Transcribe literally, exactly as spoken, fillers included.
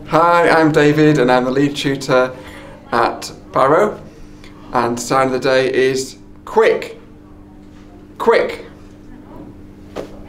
Hi, I'm David and I'm the lead tutor at Barrow, and the sign of the day is quick, quick.